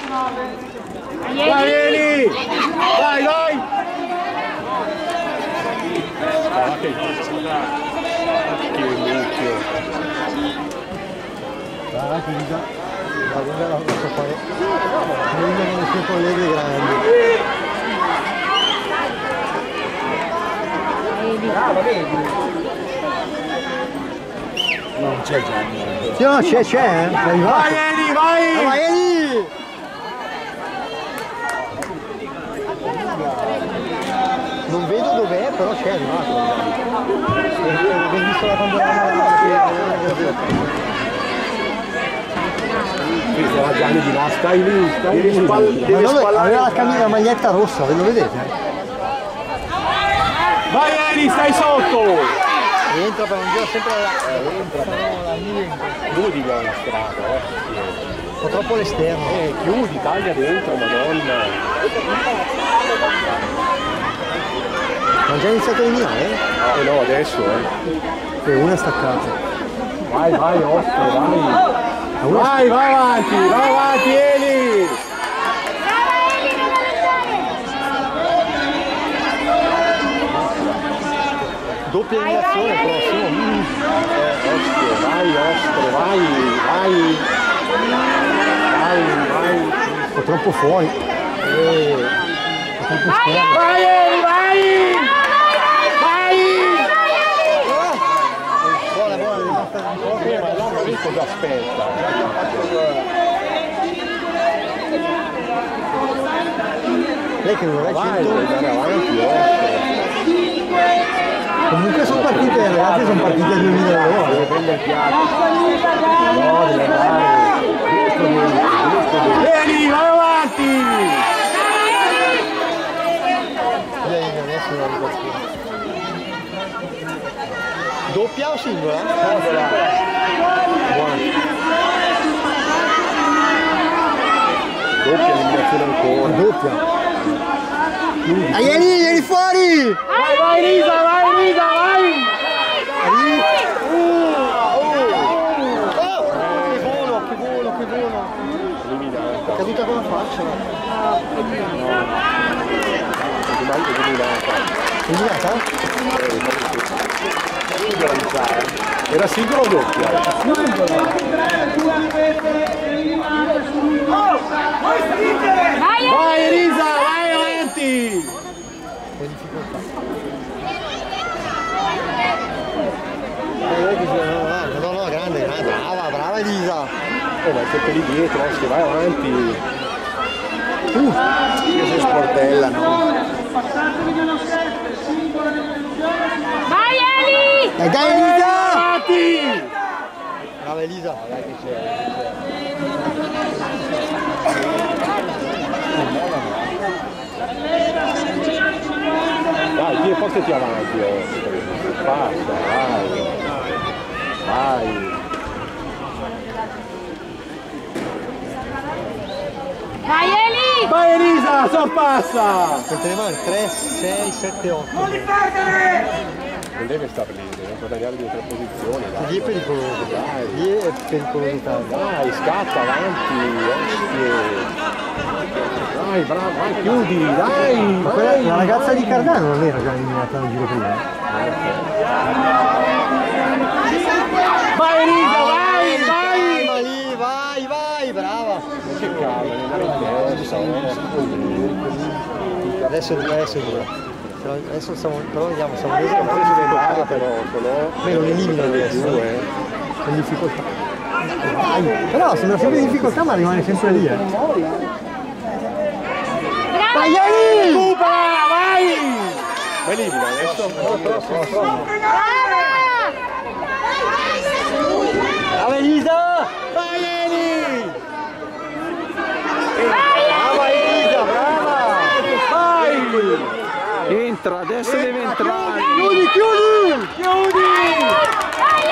Vai Eli! Vai, vai! Che mucchio! Dai, che già. La guarda la posso fare. Non vedo con i suoi colleghi grandi. Bravo, vedi? Non c'è Gianni. Sì, no, c'è, è arrivato. Vai Eli, vai! Vai Eli! Non vedo dov'è, però c'è arrivato. Abbiamo visto la Questa Gianni di là, stai lì, devi spallare. Aveva la maglietta rossa, ve lo vedete? Vai Eli, stai sotto! Entra per un giro sempre là. Chiudi la strada, Un po' troppo all'esterno. chiudi, taglia dentro, madonna. Ma già iniziato a eliminare? No, adesso, E una è staccata. Vai, vai, Oscar, vai. Vai avanti, Eli! Doppia eliminazione prossimo. Oscar, vai. Un po' troppo fuori. Un po' troppo esterno. Vai Eli, vai! Buona, devi stare un po'. Ma l'uomo lì cosa aspetta? Lei che non Vai, è devi andare avanti, Comunque sono partite, le ragazze sono partite a 2000 euro. deve prendere il piatto. No, deve andare. Vieni, vai avanti! Lei adesso non ripartire. Doppia o singola? Buona. Doppia eliminazione ancora. Doppia. Vieni fuori! Vai Elisa, vai! Che volo! Eliminata. È caduta con la faccia. Eliminata? Era singola o doppia? Vai Elisa, vai avanti! Che difficoltà. No, grande, brava Elisa. Ma sempre lì dietro, se vai avanti. Che si sportellano. Vai Eli! Dai Elisa! Avanti! Brava Elisa. Dai che c'è. Dai, portati avanti, passa, vai. Vai Eli! Vai Elisa, sorpassa! Quante ne mani? 3, 6, 7, 8. Non deve star lì, deve guadagnare 2 o 3 posizioni. Lì è pericoloso, lì è pericolosità. Dai, scatta avanti, Dai, bravo, vai, chiudi, dai! Ma quella, la ragazza di Cardano non era già eliminata nel giro prima? Vai Elisa, Vai, brava! Che cavolo, andare in testa, Adesso è dura. Adesso però vediamo, siamo presi non si deve dare però, Beh, non elimina adesso, più, con difficoltà. Però sembra sempre in difficoltà ma rimane sempre lì, Vai Eli! Vai! Elimina adesso. Brava Elisa! Vai Eli! Brava Elisa, brava! Vai! Entra, adesso deve entrare. Chiudi!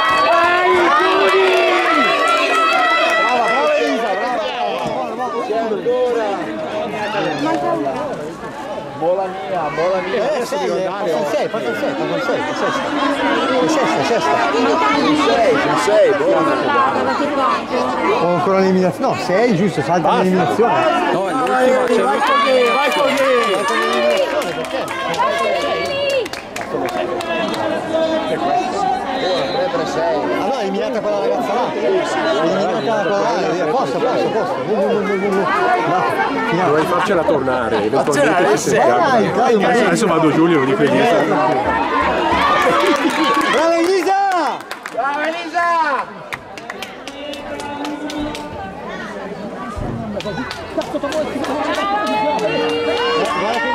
Vai, chiudi! Brava Elisa, brava! Bola mia. Passa il 6, sesta. Il 6, buona. O ancora l'eliminazione? No, 6 giusto, salta l'eliminazione. No, è l'ultima, c'è Vai con Allora è eliminata quella ragazza là. Eliminata quella là. Posto. Dovrei farcela tornare, eventualmente. Dai. Adesso vado Giulio, di quelli. Brava Elisa! Guarda